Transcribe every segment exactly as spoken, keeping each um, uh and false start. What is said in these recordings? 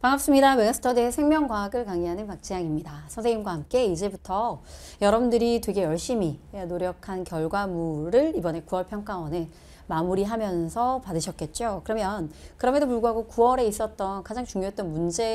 반갑습니다. 메가스터디의 생명과학을 강의하는 박지향입니다. 선생님과 함께 이제부터 여러분들이 되게 열심히 노력한 결과물을 이번에 구월 평가원에 마무리하면서 받으셨겠죠. 그러면 그럼에도 불구하고 구월에 있었던 가장 중요했던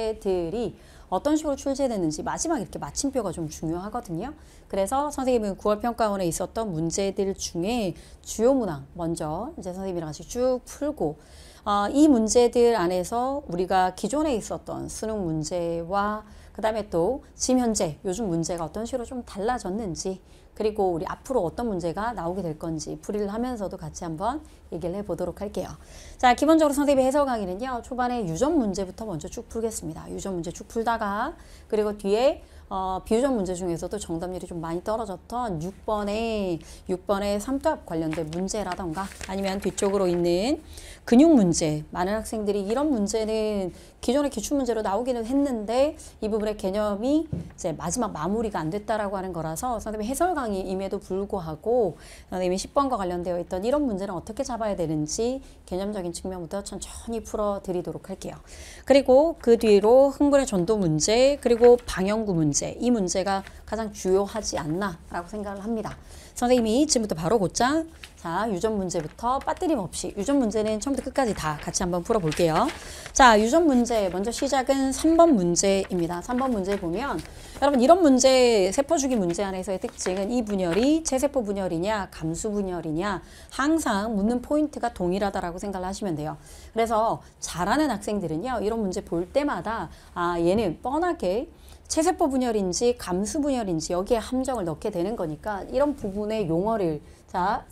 문제들이 어떤 식으로 출제됐는지 마지막 이렇게 마침표가 좀 중요하거든요. 그래서 선생님은 구월 평가원에 있었던 문제들 중에 주요 문항 먼저 이제 선생님이랑 같이 쭉 풀고 어, 이 문제들 안에서 우리가 기존에 있었던 수능 문제와 그 다음에 또 지금 현재 요즘 문제가 어떤 식으로 좀 달라졌는지 그리고 우리 앞으로 어떤 문제가 나오게 될 건지 풀이를 하면서도 같이 한번 얘기를 해보도록 할게요. 자, 기본적으로 선생님의 해설 강의는요. 초반에 유전 문제부터 먼저 쭉 풀겠습니다. 유전 문제 쭉 풀다가 그리고 뒤에 어, 비유전 문제 중에서도 정답률이 좀 많이 떨어졌던 육 번의 육 번의 삼투압 관련된 문제라던가 아니면 뒤쪽으로 있는 근육 문제. 많은 학생들이 이런 문제는 기존의 기출 문제로 나오기는 했는데 이 부분의 개념이 이제 마지막 마무리가 안 됐다라고 하는 거라서 선생님의 해설 강의임에도 불구하고 선생님이 십 번과 관련되어 있던 이런 문제는 어떻게 잡아야 되는지 개념적인 측면부터 천천히 풀어드리도록 할게요. 그리고 그 뒤로 흥분의 전도 문제 그리고 방영구 문제 이 문제가 가장 주요하지 않나라고 생각을 합니다. 선생님이 지금부터 바로 곧장 자 유전 문제부터 빠뜨림 없이 유전 문제는 처음부터 끝까지 다 같이 한번 풀어볼게요. 자 유전 문제 먼저 시작은 삼 번 문제입니다. 삼 번 문제 보면 여러분 이런 문제 세포주기 문제 안에서의 특징은 이 분열이 체세포 분열이냐 감수 분열이냐 항상 묻는 포인트가 동일하다라고 생각을 하시면 돼요. 그래서 잘하는 학생들은요 이런 문제 볼 때마다 아 얘는 뻔하게 체세포 분열인지 감수 분열인지 여기에 함정을 넣게 되는 거니까 이런 부분의 용어를 자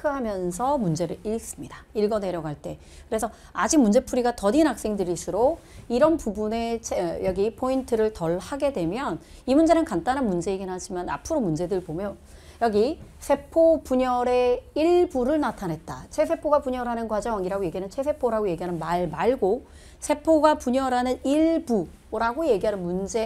체크하면서 문제를 읽습니다. 읽어 내려갈 때. 그래서 아직 문제풀이가 더딘 학생들일수록 이런 부분에 여기 포인트를 덜 하게 되면 이 문제는 간단한 문제이긴 하지만 앞으로 문제들 보면 여기 세포 분열의 일부를 나타냈다. 체세포가 분열하는 과정이라고 얘기하는 체세포라고 얘기하는 말 말고 세포가 분열하는 일부라고 얘기하는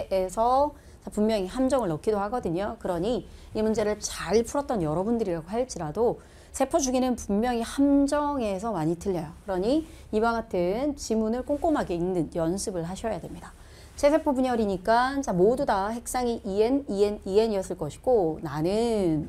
문제에서 분명히 함정을 넣기도 하거든요. 그러니 이 문제를 잘 풀었던 여러분들이라고 할지라도 세포 주기는 분명히 함정에서 많이 틀려요. 그러니 이와 같은 지문을 꼼꼼하게 읽는 연습을 하셔야 됩니다. 체세포 분열이니까 자 모두 다 핵상이 이엔, 이엔, 이엔이었을 것이고 나는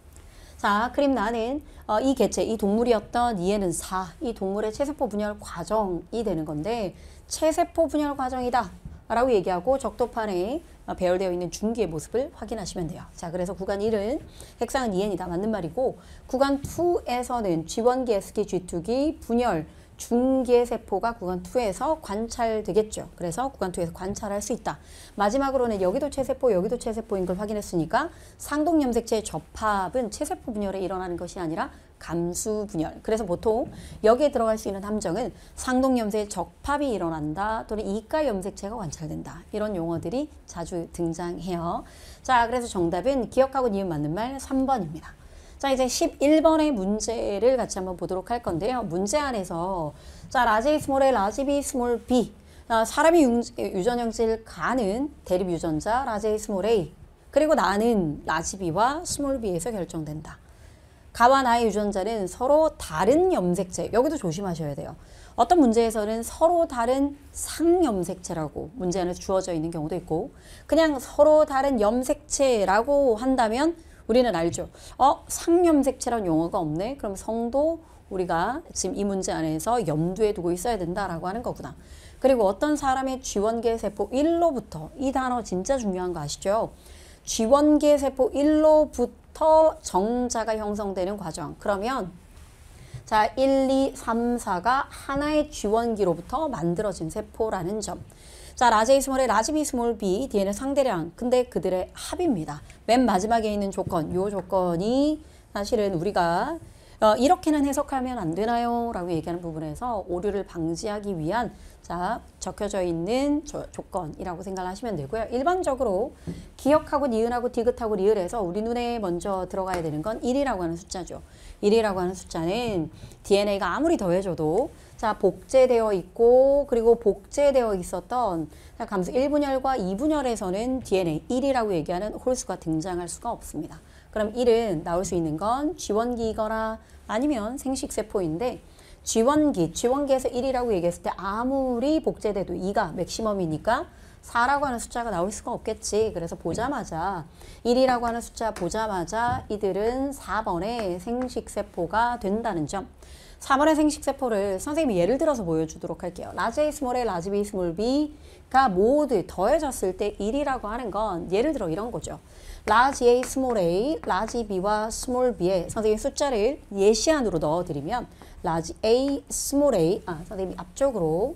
자 그림 나는 어, 이 개체, 이 동물이었던 이엔은 사, 이 동물의 체세포 분열 과정이 되는 건데 체세포 분열 과정이다 라고 얘기하고 적도판에 배열되어 있는 중기의 모습을 확인하시면 돼요. 자, 그래서 구간 일은 핵상은 이엔이다. 맞는 말이고 구간 이에서는 지 원 기, 에스 기, 지 투 기 분열 중기의 세포가 구간 이에서 관찰되겠죠. 그래서 구간 이에서 관찰할 수 있다. 마지막으로는 여기도 체세포, 여기도 체세포인 걸 확인했으니까 상동염색체의 접합은 체세포 분열에 일어나는 것이 아니라 감수 분열. 그래서 보통 여기에 들어갈 수 있는 함정은 상동염색의 접합이 일어난다 또는 이가 염색체가 관찰된다. 이런 용어들이 자주 등장해요. 자, 그래서 정답은 기억하고 니은 맞는 말 삼 번입니다. 자, 이제 십일 번의 문제를 같이 한번 보도록 할 건데요. 문제 안에서 자, 라지 A 스몰 A, 라지 B 스몰 B 아, 사람이 유전형질 가는 대립 유전자 라지 A 스몰 A 그리고 나는 라지 B와 스몰 B에서 결정된다. 가와 나의 유전자는 서로 다른 염색체, 여기도 조심하셔야 돼요. 어떤 문제에서는 서로 다른 상염색체라고 문제 안에서 주어져 있는 경우도 있고 그냥 서로 다른 염색체라고 한다면 우리는 알죠. 어, 상염색체란 용어가 없네. 그럼 성도 우리가 지금 이 문제 안에서 염두에 두고 있어야 된다라고 하는 거구나. 그리고 어떤 사람의 쥐원계 세포 일로부터 이 단어 진짜 중요한 거 아시죠? 쥐원계 세포 일로부터 정자가 형성되는 과정. 그러면 자, 일, 이, 삼, 사가 하나의 쥐원기로부터 만들어진 세포라는 점. 자, 라지 A 스몰의 라지 B 스몰 B, 디엔에이 상대량. 근데 그들의 합입니다. 맨 마지막에 있는 조건, 요 조건이 사실은 우리가 어, 이렇게는 해석하면 안 되나요? 라고 얘기하는 부분에서 오류를 방지하기 위한 자 적혀져 있는 조, 조건이라고 생각을 하시면 되고요. 일반적으로 기억하고 니은하고 디귿하고 리을에서 우리 눈에 먼저 들어가야 되는 건 일이라고 하는 숫자죠. 일이라고 하는 숫자는 디엔에이가 아무리 더해져도 자 복제되어 있고 그리고 복제되어 있었던 감수 일 분열과 이 분열에서는 디엔에이 일이라고 얘기하는 홀수가 등장할 수가 없습니다. 그럼 일은 나올 수 있는 건 쥐원기이거나 아니면 생식세포인데 지원기, 지원기에서 일이라고 얘기했을 때 아무리 복제돼도 이가 맥시멈이니까 사라고 하는 숫자가 나올 수가 없겠지. 그래서 보자마자 일이라고 하는 숫자 보자마자 이들은 사 번의 생식세포가 된다는 점. 사 번의 생식세포를 선생님이 예를 들어서 보여주도록 할게요. 라지 A, 스몰 A, 라지 B, 스몰 B가 모두 더해졌을 때 일이라고 하는 건 예를 들어 이런 거죠. 라지 A, 스몰 A, 라지 B와 스몰 B에 선생님이 숫자를 예시안으로 넣어드리면 라지 A, 스몰 A, 아 선생님이 앞쪽으로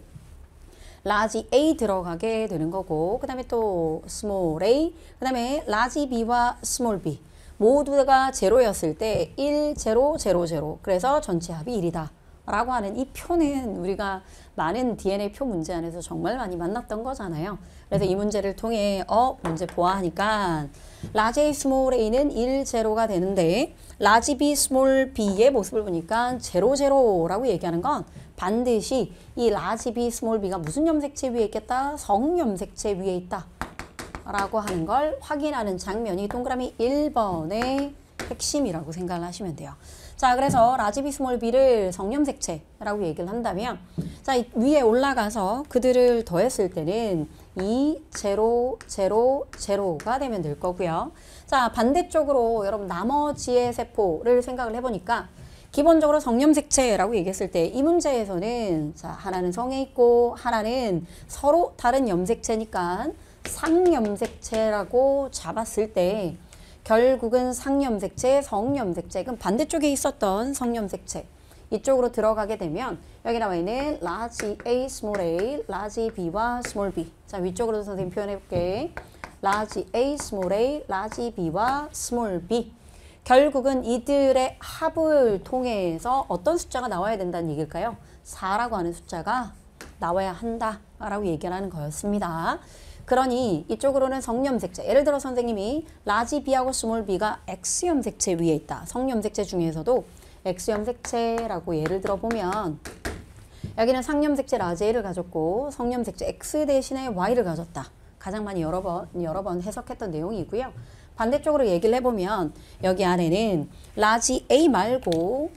라지 A 들어가게 되는 거고 그 다음에 또 스몰 A, 그 다음에 라지 B와 스몰 B 모두가 제로였을 때 일, 제로, 제로, 제로 그래서 전체 합이 일이다 라고 하는 이 표는 우리가 많은 디엔에이 표 문제 안에서 정말 많이 만났던 거잖아요. 그래서 이 문제를 통해 어 문제 보아하니까 라지 A, 스몰 A는 일, 제로가 되는데 라지 B, 스몰 B의 모습을 보니까 제로, 제로라고 얘기하는 건 반드시 이 라지 B, 스몰 B가 무슨 염색체 위에 있겠다? 성염색체 위에 있다 라고 하는 걸 확인하는 장면이 동그라미 일 번의 핵심이라고 생각을 하시면 돼요. 자, 그래서 라지 B, 스몰 B를 성염색체라고 얘기를 한다면 자, 위에 올라가서 그들을 더했을 때는 이, 제로, 제로, 제로가 되면 될 거고요. 자, 반대쪽으로 여러분 나머지의 세포를 생각을 해보니까 기본적으로 성염색체라고 얘기했을 때 이 문제에서는 자, 하나는 성에 있고 하나는 서로 다른 염색체니까 상염색체라고 잡았을 때 결국은 상염색체, 성염색체, 그럼 반대쪽에 있었던 성염색체 이쪽으로 들어가게 되면 여기 나와 있는 라지 A, 스몰 A, 라지 B와 스몰 B. 자, 위쪽으로 선생님 표현해 볼게. 라지 A, 스몰 A, 라지 B와 스몰 B. 결국은 이들의 합을 통해서 어떤 숫자가 나와야 된다는 얘기일까요? 사라고 하는 숫자가 나와야 한다라고 얘기를 하는 거였습니다. 그러니 이쪽으로는 성염색체, 예를 들어 선생님이 라지 B하고 스몰 B가 X염색체 위에 있다. 성염색체 중에서도 X염색체라고 예를 들어 보면 여기는 상염색체 라지 A를 가졌고 성염색체 X 대신에 Y를 가졌다. 가장 많이 여러 번, 여러 번 해석했던 내용이고요. 반대쪽으로 얘기를 해보면 여기 안에는 라지 A 말고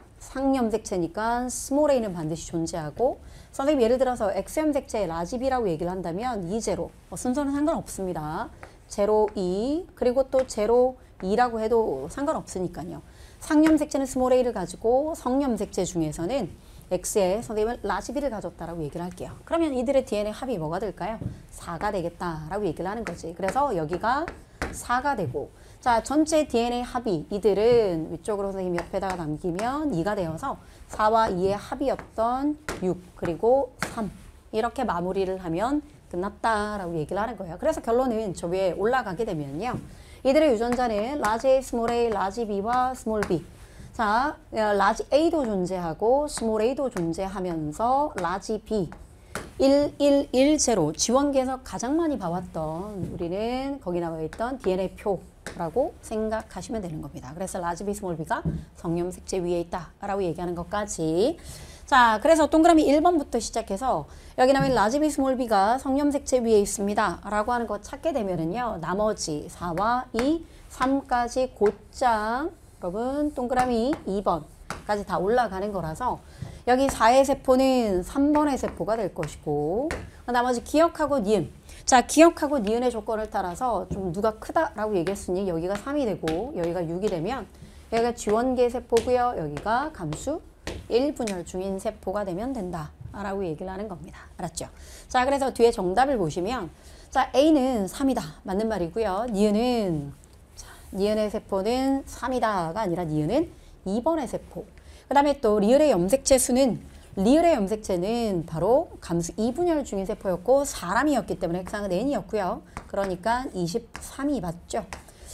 상염색체니까 스몰 A는 반드시 존재하고 선생님 예를 들어서 X염색체 라지 B라고 얘기를 한다면 이 제로 어, 순서는 상관없습니다. 제로, 이 그리고 또 제로, 이라고 해도 상관없으니까요. 상염색체는 스몰 A를 가지고 성염색체 중에서는 X에 선생님은 라지 B를 가졌다라고 얘기를 할게요. 그러면 이들의 디엔에이 합이 뭐가 될까요? 사가 되겠다라고 얘기를 하는 거지. 그래서 여기가 사가 되고 자 전체 디엔에이 합이 이들은 위쪽으로 선생님 옆에다가 남기면 이가 되어서 사와 이의 합이었던 육 그리고 삼 이렇게 마무리를 하면 끝났다라고 얘기를 하는 거예요. 그래서 결론은 저 위에 올라가게 되면요. 이들의 유전자는 라지 A, 스몰 A, 라지 B와 스몰 B. 자, 라지 A도 존재하고 스몰 A도 존재하면서 라지 B 일, 일, 일, 제로 지원계에서 가장 많이 봐왔던 우리는 거기 나와 있던 디엔에이 표라고 생각하시면 되는 겁니다. 그래서 라지 B, 스몰 B가 성염색체 위에 있다라고 얘기하는 것까지 자, 그래서 동그라미 일 번부터 시작해서 여기 나면 라지 B, 스몰 B가 성염색체 위에 있습니다 라고 하는 거 찾게 되면은요 나머지 사와 이, 삼까지 곧장 여러분 동그라미 이 번까지 다 올라가는 거라서 여기 사의 세포는 삼 번의 세포가 될 것이고 나머지 기억하고 니은 자 기억하고 니은의 조건을 따라서 좀 누가 크다라고 얘기했으니 여기가 삼이 되고 여기가 육이 되면 여기가 지원계 세포고요 여기가 감수 일 분열 중인 세포가 되면 된다 라고 얘기를 하는 겁니다. 알았죠? 자 그래서 뒤에 정답을 보시면 자 A는 삼이다 맞는 말이고요 니은은 자, 니은의 세포는 삼이다가 아니라 니은은 이 번의 세포 그 다음에 또 리을의 염색체 수는 리을의 염색체는 바로 감수 이 분열 중인 세포였고 사람이었기 때문에 핵상은 N이었고요. 그러니까 이십삼이 맞죠.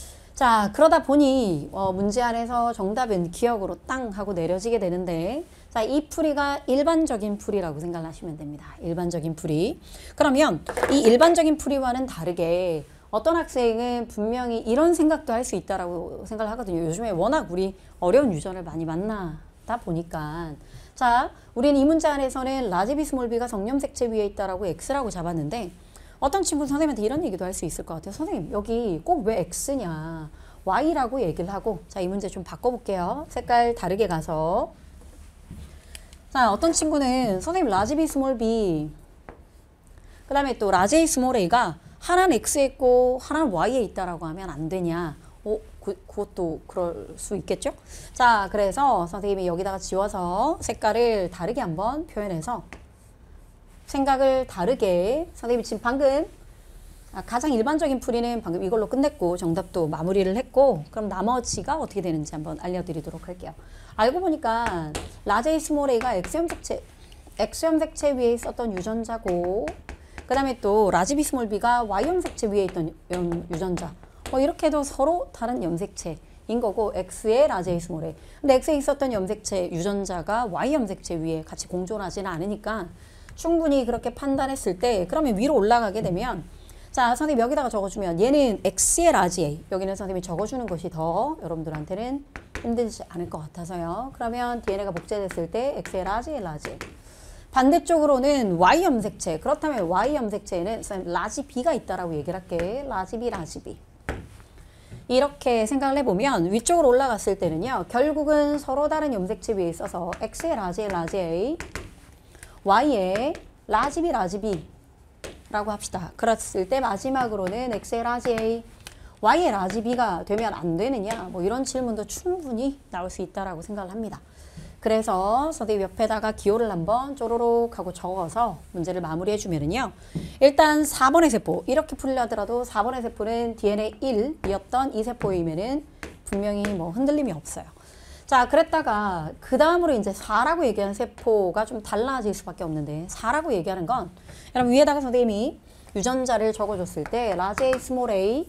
자 그러다 보니 어, 문제 안에서 정답은 기억으로 땅 하고 내려지게 되는데 자, 이 풀이가 일반적인 풀이라고 생각하시면 됩니다. 일반적인 풀이. 그러면 이 일반적인 풀이와는 다르게 어떤 학생은 분명히 이런 생각도 할 수 있다라고 생각을 하거든요. 요즘에 워낙 우리 어려운 유전을 많이 만나 다 보니까 자 우리는 이 문제 안에서는 라지 B, 스몰 B가 성염색체 위에 있다라고 X라고 잡았는데 어떤 친구는 선생님한테 이런 얘기도 할 수 있을 것 같아요. 선생님 여기 꼭 왜 X냐 Y라고 얘기를 하고 자 이 문제 좀 바꿔볼게요. 색깔 다르게 가서 자, 어떤 친구는 선생님 라지 B, 스몰 b 그 다음에 또 라지 A, 스몰 a가 하나는 X에 있고 하나는 Y에 있다라고 하면 안 되냐. 어, 그, 그것도 그럴 수 있겠죠? 자, 그래서 선생님이 여기다가 지워서 색깔을 다르게 한번 표현해서 생각을 다르게 선생님이 지금 방금 아, 가장 일반적인 풀이는 방금 이걸로 끝냈고 정답도 마무리를 했고 그럼 나머지가 어떻게 되는지 한번 알려드리도록 할게요. 알고 보니까 라지 A, 스몰 a가 X형 색채, X형 색채 위에 있었던 유전자고 그 다음에 또 라지 B, 스몰 b가 Y형 색채 위에 있던 유전자 뭐 이렇게 해도 서로 다른 염색체인 거고 X의 라지 A, 스몰 a 근데 X에 있었던 염색체 유전자가 Y 염색체 위에 같이 공존하지는 않으니까 충분히 그렇게 판단했을 때 그러면 위로 올라가게 되면 자, 선생님 여기다가 적어주면 얘는 X의 라지 A 여기는 선생님이 적어주는 것이 더 여러분들한테는 힘들지 않을 것 같아서요. 그러면 디엔에이가 복제됐을 때 X의 라지 A, 라지 A 반대쪽으로는 Y 염색체 그렇다면 Y 염색체에는 선생님 라지 B가 있다라고 얘기를 할게. 라지 B, 라지 B 이렇게 생각을 해보면 위쪽으로 올라갔을 때는요. 결국은 서로 다른 염색체 위에 있어서 X의 라지 A, 라지 A Y의 라지 B, 라지 B 라고 합시다. 그랬을 때 마지막으로는 X의 라지 A, Y의 라지 B가 되면 안 되느냐 뭐 이런 질문도 충분히 나올 수 있다라고 생각을 합니다. 그래서 선생님 옆에다가 기호를 한번 쪼로록 하고 적어서 문제를 마무리해 주면은요. 일단 사 번의 세포 이렇게 풀려 하더라도 사 번의 세포는 디엔에이 일이었던 이 세포이면은 분명히 뭐 흔들림이 없어요. 자, 그랬다가 그 다음으로 이제 사라고 얘기하는 세포가 좀 달라질 수밖에 없는데 사라고 얘기하는 건 여러분 위에다가 선생님이 유전자를 적어줬을 때 라지 A, 스몰 a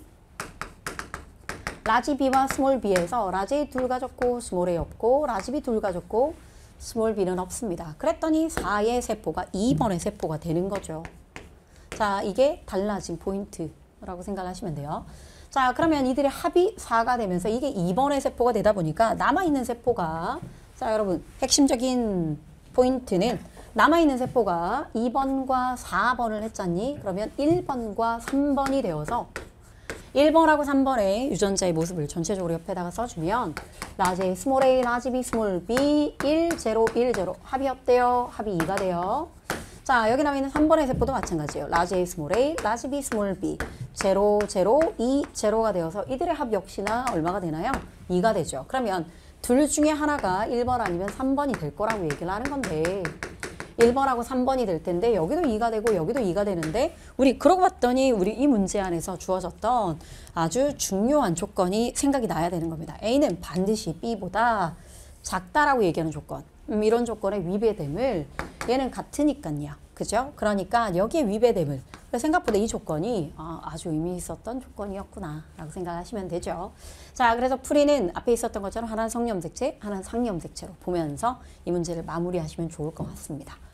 라지 B와 스몰 b에서 라지 A 둘 가졌고 스몰 a 없고 라지 B 둘 가졌고 스몰 b는 없습니다. 그랬더니 사의 세포가 이 번의 세포가 되는 거죠. 자, 이게 달라진 포인트라고 생각하시면 돼요. 자, 그러면 이들의 합이 사가 되면서 이게 이 번의 세포가 되다 보니까 남아있는 세포가 자, 여러분 핵심적인 포인트는 남아있는 세포가 이 번과 사 번을 했잖니? 그러면 일 번과 삼 번이 되어서 일 번하고 삼 번의 유전자의 모습을 전체적으로 옆에다가 써주면 라지 A, 스몰 a, 라지 B, 스몰 b, 일, 제로, 일, 제로 합이 어때요? 합이 이가 돼요. 자, 여기 나와 있는 삼 번의 세포도 마찬가지예요. 라지 A, 스몰 a, 라지 B, 스몰 b 제로, 제로, 이, 제로가 되어서 이들의 합 역시나 얼마가 되나요? 이가 되죠. 그러면 둘 중에 하나가 일 번 아니면 삼 번이 될 거라고 얘기를 하는 건데 일 번하고 삼 번이 될 텐데 여기도 이가 되고 여기도 이가 되는데 우리 그러고 봤더니 우리 이 문제 안에서 주어졌던 아주 중요한 조건이 생각이 나야 되는 겁니다. A는 반드시 B보다 작다라고 얘기하는 조건. 음, 이런 조건의 위배됨을 얘는 같으니까요. 그죠? 그러니까 여기에 위배됨을 생각보다 이 조건이 아, 아주 의미 있었던 조건이었구나 라고 생각하시면 되죠. 자, 그래서 풀이는 앞에 있었던 것처럼 하나는 성염색체, 하나는 상염색체로 보면서 이 문제를 마무리하시면 좋을 것 같습니다.